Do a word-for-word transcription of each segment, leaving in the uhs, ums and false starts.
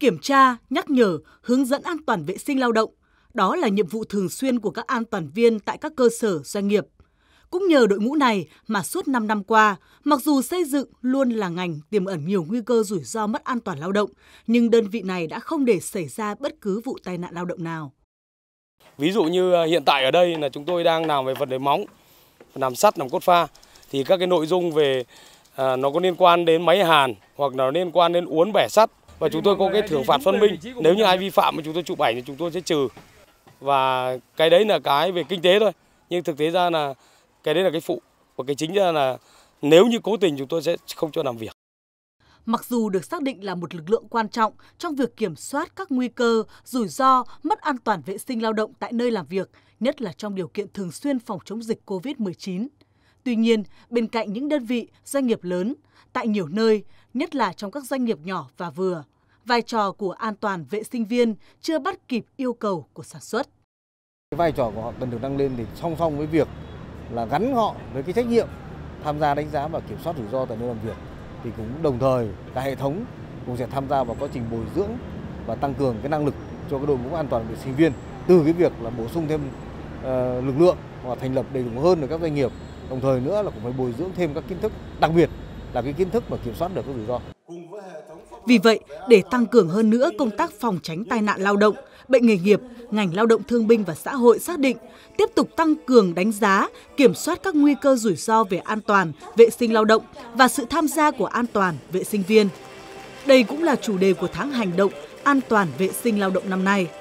kiểm tra, nhắc nhở, hướng dẫn an toàn vệ sinh lao động. Đó là nhiệm vụ thường xuyên của các an toàn viên tại các cơ sở doanh nghiệp. Cũng nhờ đội ngũ này mà suốt năm năm qua, mặc dù xây dựng luôn là ngành tiềm ẩn nhiều nguy cơ rủi ro mất an toàn lao động, nhưng đơn vị này đã không để xảy ra bất cứ vụ tai nạn lao động nào. Ví dụ như hiện tại ở đây là chúng tôi đang làm về phần nền móng, làm sắt, làm cốt pha, thì các cái nội dung về à, nó có liên quan đến máy hàn hoặc là liên quan đến uốn bẻ sắt, và chúng tôi có cái thưởng phạt phân minh. Nếu như ai vi phạm mà chúng tôi chụp ảnh thì chúng tôi sẽ trừ, và cái đấy là cái về kinh tế thôi, nhưng thực tế ra là cái đấy là cái phụ, và cái chính ra là nếu như cố tình chúng tôi sẽ không cho làm việc. Mặc dù được xác định là một lực lượng quan trọng trong việc kiểm soát các nguy cơ, rủi ro, mất an toàn vệ sinh lao động tại nơi làm việc, nhất là trong điều kiện thường xuyên phòng chống dịch Covid mười chín. Tuy nhiên, bên cạnh những đơn vị, doanh nghiệp lớn, tại nhiều nơi, nhất là trong các doanh nghiệp nhỏ và vừa, vai trò của an toàn vệ sinh viên chưa bắt kịp yêu cầu của sản xuất. Vai trò của họ cần được nâng lên thì song song với việc là gắn họ với cái trách nhiệm tham gia đánh giá và kiểm soát rủi ro tại nơi làm việc, thì cũng đồng thời cả hệ thống cũng sẽ tham gia vào quá trình bồi dưỡng và tăng cường cái năng lực cho cái đội ngũ an toàn vệ sinh viên, từ cái việc là bổ sung thêm uh, lực lượng và thành lập đầy đủ hơn ở các doanh nghiệp, đồng thời nữa là cũng phải bồi dưỡng thêm các kiến thức, đặc biệt là cái kiến thức mà kiểm soát được các rủi ro. Vì vậy, để tăng cường hơn nữa công tác phòng tránh tai nạn lao động, bệnh nghề nghiệp, ngành Lao động Thương binh và Xã hội xác định tiếp tục tăng cường đánh giá, kiểm soát các nguy cơ rủi ro về an toàn, vệ sinh lao động và sự tham gia của an toàn vệ sinh viên. Đây cũng là chủ đề của tháng hành động an toàn vệ sinh lao động năm nay.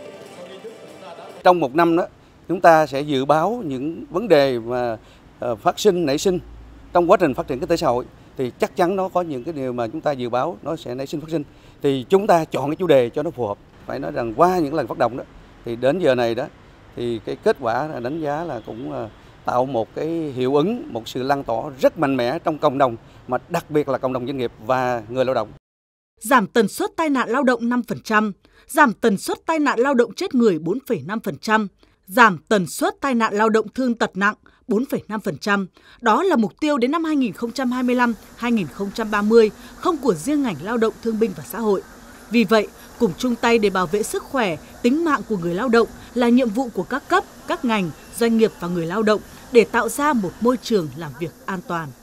Trong một năm đó, chúng ta sẽ dự báo những vấn đề mà phát sinh, nảy sinh trong quá trình phát triển kinh tế xã hội, thì chắc chắn nó có những cái điều mà chúng ta dự báo nó sẽ nảy sinh phát sinh, thì chúng ta chọn cái chủ đề cho nó phù hợp. Phải nói rằng qua những lần phát động đó thì đến giờ này đó thì cái kết quả đánh giá là cũng tạo một cái hiệu ứng, một sự lan tỏa rất mạnh mẽ trong cộng đồng, mà đặc biệt là cộng đồng doanh nghiệp và người lao động. Giảm tần suất tai nạn lao động năm phần trăm, giảm tần suất tai nạn lao động chết người bốn phẩy năm phần trăm, giảm tần suất tai nạn lao động thương tật nặng bốn phẩy năm phần trăm. Đó là mục tiêu đến năm hai nghìn không trăm hai mươi lăm đến hai nghìn không trăm ba mươi, không của riêng ngành Lao động Thương binh và Xã hội. Vì vậy, cùng chung tay để bảo vệ sức khỏe, tính mạng của người lao động là nhiệm vụ của các cấp, các ngành, doanh nghiệp và người lao động để tạo ra một môi trường làm việc an toàn.